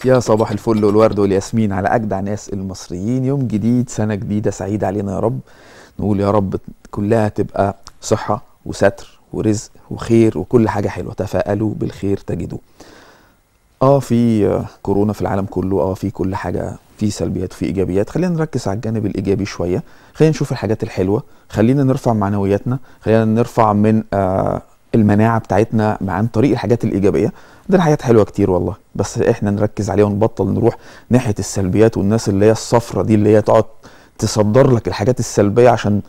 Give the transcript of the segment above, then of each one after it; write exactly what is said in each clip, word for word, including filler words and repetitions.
يا صباح الفل والورد والياسمين على أجدع ناس المصريين. يوم جديد، سنة جديدة سعيدة علينا يا رب. نقول يا رب كلها تبقى صحة وستر ورزق وخير وكل حاجة حلوة. تفائلوا بالخير تجدوه. اه في كورونا في العالم كله، اه في كل حاجة، في سلبيات وفي ايجابيات. خلينا نركز على الجانب الايجابي شوية، خلينا نشوف الحاجات الحلوة، خلينا نرفع معنوياتنا، خلينا نرفع من آه المناعة بتاعتنا عن طريق الحاجات الايجابية. عندنا حاجات حلوة كتير والله، بس احنا نركز عليها ونبطل نروح ناحية السلبيات والناس اللي هي الصفرة دي اللي هي تقعد تصدر لك الحاجات السلبية عشان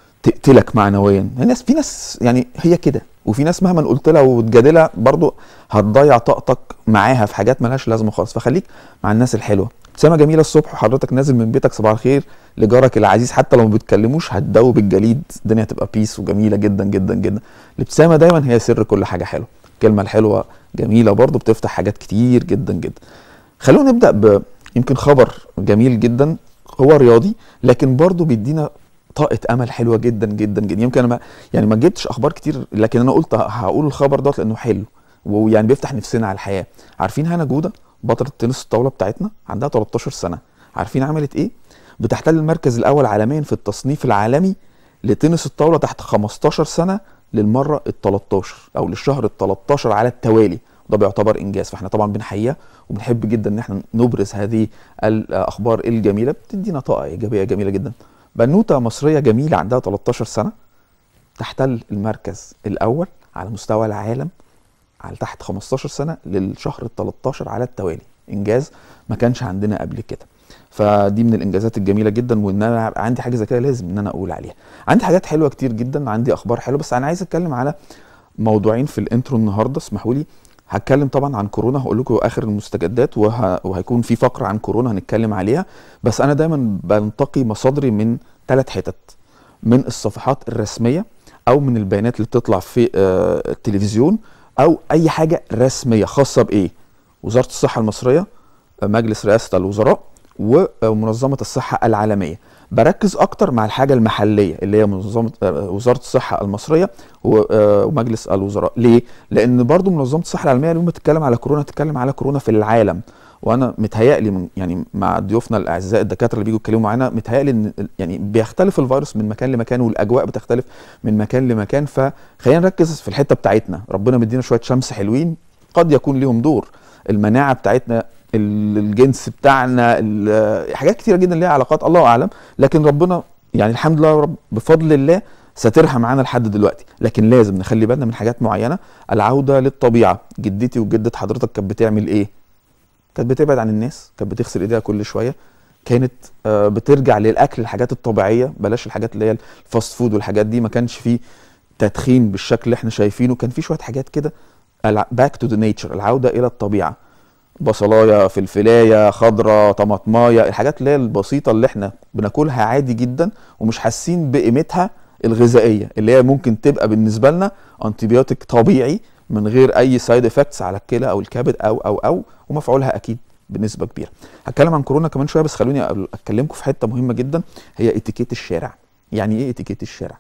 تقتلك معنويا. الناس في ناس يعني هي كده، وفي ناس مهما قلت لها وتجادلها برضو هتضيع طاقتك معاها في حاجات ملهاش لازمه خالص. فخليك مع الناس الحلوه. ابتسامه جميله الصبح وحضرتك نازل من بيتك صباح الخير لجارك العزيز، حتى لو ما بتكلموش هتدوب الجليد، الدنيا هتبقى بيس وجميله جدا جدا جدا. الابتسامه دايما هي سر كل حاجه حلوه. الكلمه الحلوه جميله برضو بتفتح حاجات كتير جدا جدا. خلونا نبدا ب يمكن خبر جميل جدا، هو رياضي لكن برضو بيدينا طاقة امل حلوه جدا جدا جدا. يمكن انا ما يعني ما جبتش اخبار كتير، لكن انا قلت هقول الخبر ده لانه حلو ويعني بيفتح نفسنا على الحياه. عارفين هنا جوده بطله تنس الطاوله بتاعتنا عندها تلتاشر سنه، عارفين عملت ايه؟ بتحتل المركز الاول عالميا في التصنيف العالمي لتنس الطاوله تحت خمستاشر سنه للمره ال تلتاشر او للشهر ال تلتاشر على التوالي. ده بيعتبر انجاز، فاحنا طبعا بنحييها وبنحب جدا ان احنا نبرز هذه الاخبار الجميله، بتدينا طاقه ايجابيه جميله جدا. بنوته مصريه جميله عندها تلتاشر سنه تحتل المركز الاول على مستوى العالم على تحت خمستاشر سنه للشهر ال تلتاشر على التوالي. انجاز ما كانش عندنا قبل كده، فدي من الانجازات الجميله جدا. وان انا عندي حاجه زي كده لازم ان انا اقول عليها. عندي حاجات حلوه كتير جدا، عندي اخبار حلوه، بس انا عايز اتكلم على موضوعين في الانترو النهارده. اسمحوا لي، هتكلم طبعا عن كورونا، هقول لكم اخر المستجدات وه... وهيكون في فقره عن كورونا هنتكلم عليها. بس انا دايما بنتقي مصادري من ثلاث حتت: من الصفحات الرسميه، او من البيانات اللي بتطلع في آه التلفزيون، او اي حاجه رسميه خاصه بايه؟ وزاره الصحه المصريه، مجلس رئاسه الوزراء، ومنظمه الصحه العالميه. بركز اكتر مع الحاجه المحليه اللي هي منظمه وزاره الصحه المصريه ومجلس الوزراء. ليه؟ لان برضو منظمه الصحه العالميه لما تتكلم على كورونا تتكلم على كورونا في العالم. وانا متهيألي من يعني مع ضيوفنا الاعزاء الدكاتره اللي بيجوا يتكلموا معانا، متهيألي ان يعني بيختلف الفيروس من مكان لمكان، والاجواء بتختلف من مكان لمكان. فخلينا نركز في الحته بتاعتنا. ربنا مدينا شويه شمس حلوين قد يكون ليهم دور. المناعه بتاعتنا، الجنس بتاعنا، حاجات كتيره جدا ليها علاقات الله اعلم، لكن ربنا يعني الحمد لله رب بفضل الله ساترها معانا لحد دلوقتي. لكن لازم نخلي بالنا من حاجات معينه. العوده للطبيعه. جدتي وجده حضرتك كانت بتعمل ايه؟ كانت بتبعد عن الناس، كانت بتغسل ايديها كل شويه، كانت آه بترجع للاكل الحاجات الطبيعيه، بلاش الحاجات اللي هي الفاست فود والحاجات دي. ما كانش فيه تدخين بالشكل اللي احنا شايفينه، كان في شويه حاجات كده باك تو ذا نيتشر، العوده الى الطبيعه. بصلايه، فلفلايه خضراء، طماطمايه، الحاجات اللي هي البسيطه اللي احنا بناكلها عادي جدا ومش حاسين بقيمتها الغذائيه، اللي هي ممكن تبقى بالنسبه لنا انتيبيوتيك طبيعي من غير اي سايد افكتس على الكلى او الكبد او او او ومفعولها اكيد بنسبه كبيره. هتكلم عن كورونا كمان شويه، بس خلوني اكلمكم في حته مهمه جدا، هي اتيكيت الشارع. يعني ايه اتيكيت الشارع؟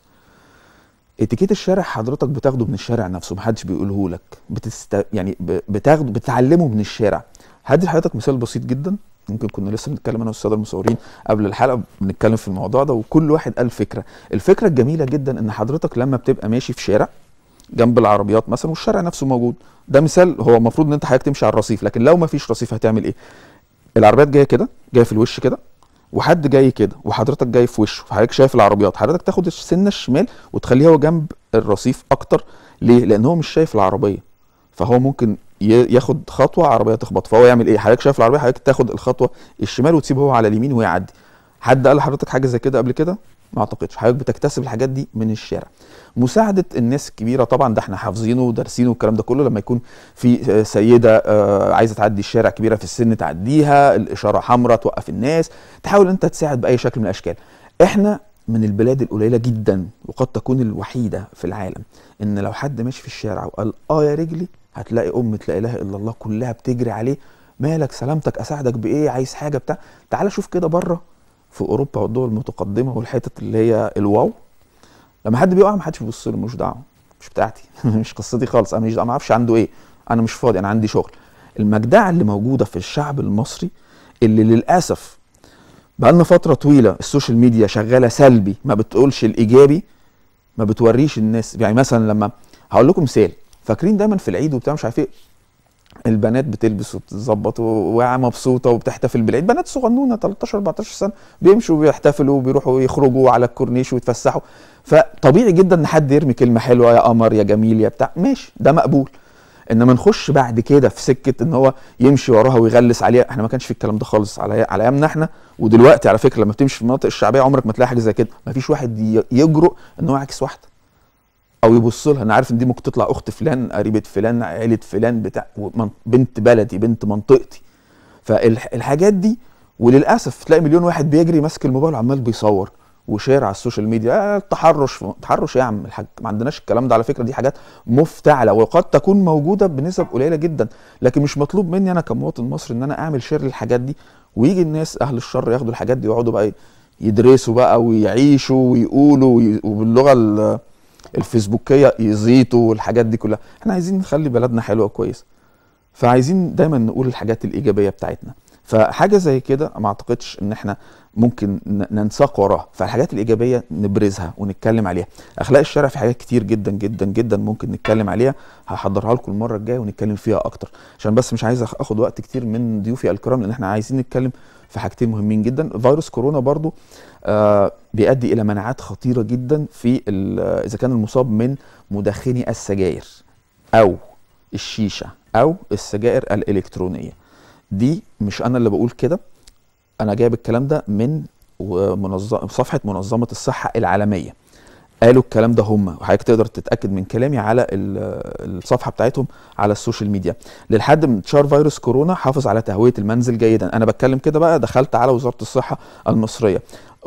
اتيكيت الشارع حضرتك بتاخده من الشارع نفسه، محدش بيقوله لك، بتست... يعني بتاخده بتتعلمه من الشارع. هدي لحضرتك مثال بسيط جدا، ممكن كنا لسه بنتكلم انا والساده المصورين قبل الحلقه بنتكلم في الموضوع ده، وكل واحد قال فكره. الفكره الجميله جدا ان حضرتك لما بتبقى ماشي في شارع جنب العربيات مثلا والشارع نفسه موجود، ده مثال، هو المفروض ان انت حضرتك تمشي على الرصيف، لكن لو ما فيش رصيف هتعمل ايه؟ العربيات جايه كده، جايه في الوش كده، وحد جاي كده وحضرتك جاي في وشه، فحضرتك شايف العربيات، حضرتك تاخد السنه الشمال وتخليه هو جنب الرصيف اكتر. ليه؟ لان هو مش شايف العربيه، فهو ممكن ياخد خطوه عربيه تخبط، فهو يعمل ايه؟ حضرتك شايف العربيه، حضرتك تاخد الخطوه الشمال وتسيبه هو على اليمين ويعدي. حد قال لحضرتك حاجه زي كده قبل كده؟ ما اعتقدش. حضرتك بتكتسب الحاجات دي من الشارع. مساعده الناس الكبيره طبعا ده احنا حافظينه ودارسينه والكلام ده كله. لما يكون في سيده عايزه تعدي الشارع كبيره في السن تعديها، الاشاره حمراء توقف الناس، تحاول انت تساعد باي شكل من الاشكال. احنا من البلاد القليله جدا وقد تكون الوحيده في العالم ان لو حد ماشي في الشارع وقال اه يا رجلي، هتلاقي امه لا اله الا الله كلها بتجري عليه، مالك سلامتك اساعدك بايه، عايز حاجه بتاع. تعال شوف كده بره في اوروبا والدول المتقدمه والحتت اللي هي الواو، لما حد بيقع ما حدش بيبص له، ملوش دعوه، مش بتاعتي مش قصتي خالص، انا مش ما اعرفش عنده ايه، انا مش فاضي، انا عندي شغل. المجدعه اللي موجوده في الشعب المصري اللي للاسف بقالنا فتره طويله السوشيال ميديا شغاله سلبي، ما بتقولش الايجابي، ما بتوريش الناس. يعني مثلا لما هقول لكم مثال، فاكرين دايما في العيد وبتاع مش عارف ايه البنات بتلبس وبتظبط ومبسوطه وبتحتفل بالعيد، بنات صغنونه تلتاشر اربعتاشر سنه بيمشوا وبيحتفلوا وبيروحوا يخرجوا على الكورنيش ويتفسحوا، فطبيعي جدا ان حد يرمي كلمه حلوه يا قمر يا جميل يا بتاع، ماشي ده مقبول. انما نخش بعد كده في سكه ان هو يمشي وراها ويغلس عليها، احنا ما كانش في الكلام ده خالص على على ايامنا احنا. ودلوقتي على فكره لما بتمشي في المناطق الشعبيه عمرك ما تلاقي حاجه زي كده، ما فيش واحد يجرؤ ان هو يعكس واحده او يبص لها. انا عارف ان دي ممكن تطلع اخت فلان، قريبه فلان، عيله فلان، بتاع بنت بلدي، بنت منطقتي. فالحاجات دي وللاسف تلاقي مليون واحد بيجري ماسك الموبايل وعمال بيصور وشير على السوشيال ميديا. آه التحرش تحرش يا عم الحاج، ما عندناش الكلام ده على فكره، دي حاجات مفتعله وقد تكون موجوده بنسب قليله جدا، لكن مش مطلوب مني انا كمواطن مصري ان انا اعمل شير للحاجات دي، ويجي الناس اهل الشر ياخدوا الحاجات دي ويقعدوا بقى يدرسوا بقى ويعيشوا ويقولوا وي... وباللغه الفيسبوكيه يزيطوا والحاجات دي كلها. احنا عايزين نخلي بلدنا حلوه كويس، فعايزين دايما نقول الحاجات الايجابيه بتاعتنا. فحاجه زي كده ما اعتقدش ان احنا ممكن ننساق وراها، فالحاجات الايجابيه نبرزها ونتكلم عليها. اخلاق الشارع في حاجات كتير جدا جدا جدا ممكن نتكلم عليها، هحضرها لكم المره الجايه ونتكلم فيها اكتر، عشان بس مش عايز اخد وقت كتير من ضيوفي الكرام، لان احنا عايزين نتكلم في حاجتين مهمين جدا. فيروس كورونا برضو آه بيؤدي الى مناعات خطيره جدا في اذا كان المصاب من مدخني السجاير او الشيشه او السجائر الالكترونيه. دي مش انا اللي بقول كده، انا جايب الكلام ده من منظمه صفحه منظمه الصحه العالميه، قالوا الكلام ده هم، وحضرتك تقدر تتاكد من كلامي على الصفحه بتاعتهم على السوشيال ميديا. للحد من انتشار فيروس كورونا حافظ على تهويه المنزل جيدا. انا بتكلم كده بقى، دخلت على وزاره الصحه المصريه،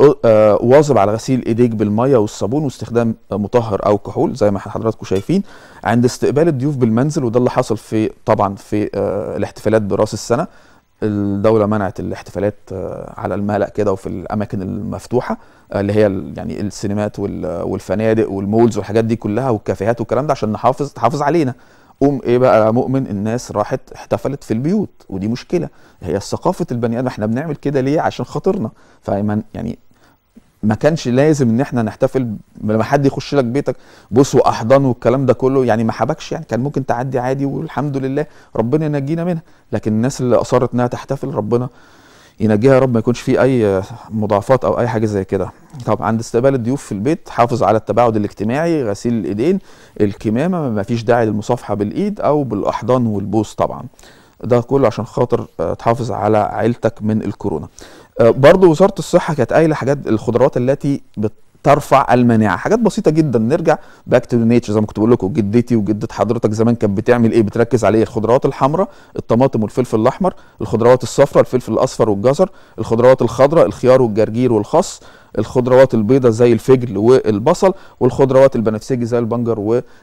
واظب على غسيل ايديك بالميه والصابون واستخدام مطهر او كحول زي ما حضراتكم شايفين عند استقبال الضيوف بالمنزل. وده اللي حصل في طبعا في الاحتفالات براس السنه، الدوله منعت الاحتفالات على الملأ كده وفي الاماكن المفتوحه اللي هي يعني السينمات والفنادق والمولز والحاجات دي كلها والكافيهات والكلام ده، عشان نحافظ تحافظ علينا. قوم ايه بقى مؤمن، الناس راحت احتفلت في البيوت، ودي مشكله. هي ثقافه البني ادم، احنا بنعمل كده ليه؟ عشان خاطرنا. فمن يعني ما كانش لازم ان احنا نحتفل لما حد يخش لك بيتك بص واحضان والكلام ده كله، يعني ما حبكش، يعني كان ممكن تعدي عادي والحمد لله ربنا ينجينا منها. لكن الناس اللي اصرت انها تحتفل ربنا ينجيها يا رب، ما يكونش فيه اي مضاعفات او اي حاجه زي كده. طبعا عند استقبال الضيوف في البيت حافظ على التباعد الاجتماعي، غسيل الايدين، الكمامه، ما فيش داعي للمصافحه بالايد او بالاحضان والبوس. طبعا ده كله عشان خاطر تحافظ على عيلتك من الكورونا. برضو وزارة الصحة كانت قايلة حاجات الخضروات التي بترفع المناعة، حاجات بسيطة جدا. نرجع باك تو نيتشر زي ما كنت بقول لكم، جدتي وجدة حضرتك زمان كانت بتعمل ايه؟ بتركز عليه الخضروات الحمراء، الطماطم والفلفل الاحمر، الخضروات الصفراء، الفلفل الاصفر والجزر، الخضروات الخضراء، الخيار والجرجير والخس، الخضروات البيضاء زي الفجل والبصل، والخضروات البنفسجي زي البنجر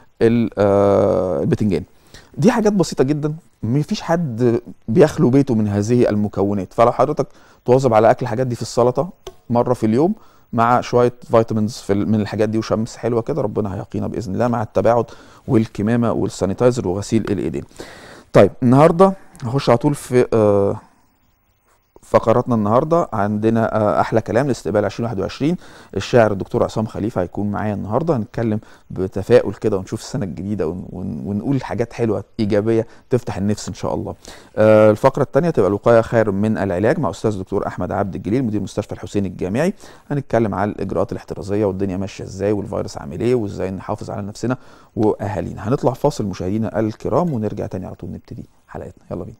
والبتنجان. دي حاجات بسيطة جدا، مفيش حد بيخلو بيته من هذه المكونات. فلو حضرتك تواظب على اكل الحاجات دي في السلطة مرة في اليوم مع شوية فيتامينز في من الحاجات دي وشمس حلوة كده، ربنا هيقينا بإذن الله، مع التباعد والكمامة والسانيتايزر وغسيل الإيدين. طيب النهاردة هخش على طول في آه فقراتنا. النهارده عندنا احلى كلام لاستقبال ألفين وواحد وعشرين. الشاعر الدكتور عصام خليفه هيكون معايا النهارده، هنتكلم بتفاؤل كده ونشوف السنه الجديده ونقول حاجات حلوه ايجابيه تفتح النفس ان شاء الله. الفقره الثانيه تبقى الوقايه خير من العلاج مع استاذ الدكتور احمد عبد الجليل مدير مستشفى الحسين الجامعي. هنتكلم على الاجراءات الاحترازيه والدنيا ماشيه ازاي والفيروس عامل ايه وازاي نحافظ على نفسنا واهالينا. هنطلع فاصل مشاهدينا الكرام ونرجع تاني على طول نبتدي حلقتنا. يلا بينا.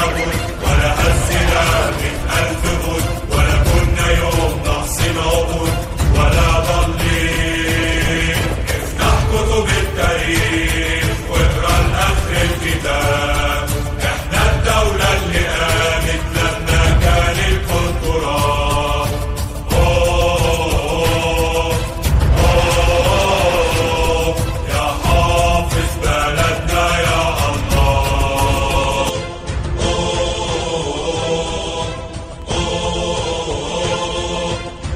بارود ولا هزنا من ألف بود ولا كنا يوم نحصي عقود ولا ضالين. افتح كتب التاريخ واقرا لآخر الكتاب، احنا الدولة اللي قامت لما كان الكون تراب. أوه أوه يا حافظ بلدنا يا الله. أوه أوه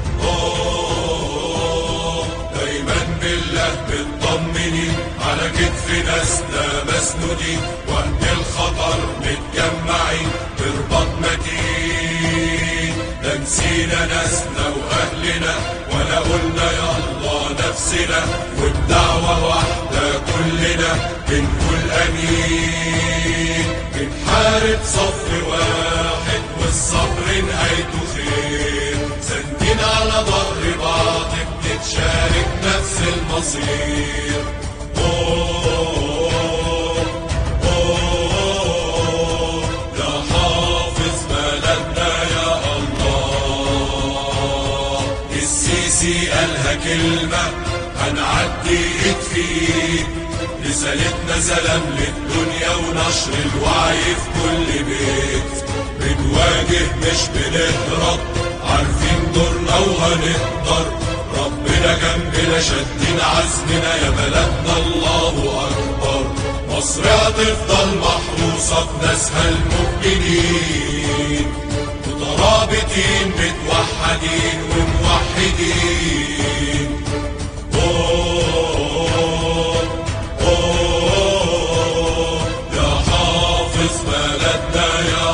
أوه دايما بالله مطمنين على كتف ناسنا مسنودين، وقت الخطر متجمعين برباط متين. لا نسينا ناسنا واهلنا ولا قلنا يلا نفسنا، وبدعوة واحدة كلنا بنقول امين. بنحارب صف واحد والصبر نهايته خير، ساندين على ظهر بعض بنتشارك نفس المصير. أوه أوه يا حافظ بلدنا يا الله. السيسي قالها كلمة هنعدي ايد في ايد، رسالتنا سلام للدنيا ونشر الوعي في كل بيت. بنواجه مش بنهرب، عارفين دورنا وهنقدر، ربنا جنبنا شادين عزمنا يا بلدنا الله أكبر. مصر هتفضل محروسة بناسها المؤمنين، مترابطين متوحدين وموحدين. أوه أوه يا حافظ بلدنا يا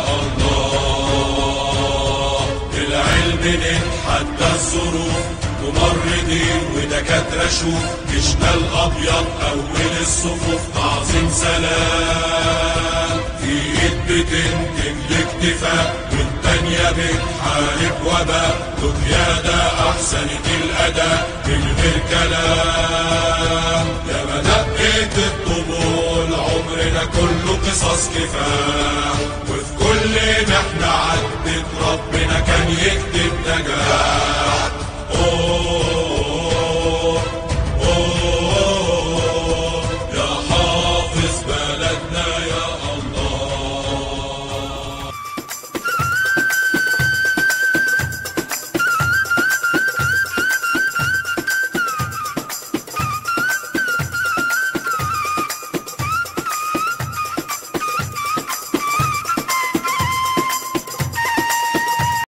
الله. بالعلم نتحدى الظروف، ممرضين ودكاترة شوف، جيشنا الأبيض أول الصفوف تعظيم سلام. في إيد بتنتج الاكتفاء والتانية بتحارب وباء، وقيادة أحسنت الأداء من غير كلام. يا مدقة الطبول عمرنا كله قصص كفاح، وفي كل محنة عدت ربنا كان يكتب نجاح.